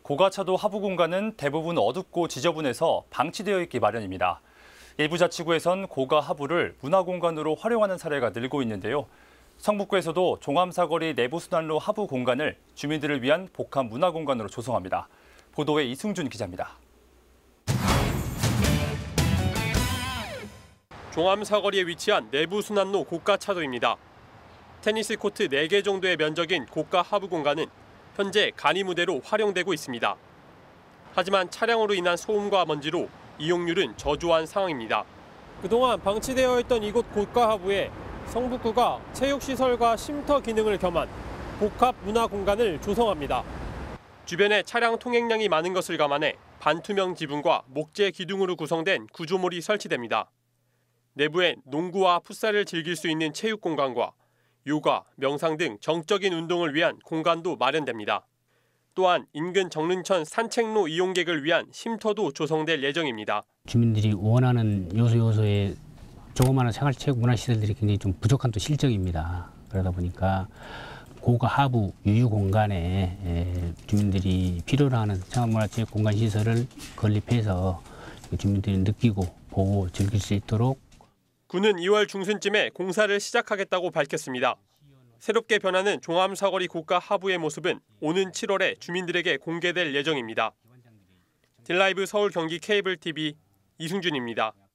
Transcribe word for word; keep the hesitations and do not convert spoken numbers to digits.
고가차도 하부 공간은 대부분 어둡고 지저분해서 방치되어 있기 마련입니다. 일부 자치구에선 고가 하부를 문화공간으로 활용하는 사례가 늘고 있는데요. 성북구에서도 종암사거리 내부순환로 하부 공간을 주민들을 위한 복합 문화공간으로 조성합니다. 보도에 이승준 기자입니다. 종암사거리에 위치한 내부순환로 고가차도입니다. 테니스 코트 네 개 정도의 면적인 고가 하부 공간은 현재 간이무대로 활용되고 있습니다. 하지만 차량으로 인한 소음과 먼지로 이용률은 저조한 상황입니다. 그동안 방치되어 있던 이곳 고가 하부에 성북구가 체육시설과 쉼터 기능을 겸한 복합 문화 공간을 조성합니다. 주변에 차량 통행량이 많은 것을 감안해 반투명 지붕과 목재 기둥으로 구성된 구조물이 설치됩니다. 내부엔 농구와 풋살을 즐길 수 있는 체육 공간과 요가, 명상 등 정적인 운동을 위한 공간도 마련됩니다. 또한 인근 정릉천 산책로 이용객을 위한 쉼터도 조성될 예정입니다. 주민들이 원하는 요소 요소의 조그마한 생활체육 문화시설들이 굉장히 좀 부족한 또 실정입니다. 그러다 보니까 고가 하부 유유 공간에 주민들이 필요로 하는 생활문화체육 공간 시설을 건립해서 주민들이 느끼고 보고 즐길 수 있도록. 구는 이월 중순쯤에 공사를 시작하겠다고 밝혔습니다. 새롭게 변하는 종암사거리 고가 하부의 모습은 오는 칠월에 주민들에게 공개될 예정입니다. 딜라이브 서울 경기 케이블 티비 이승준입니다.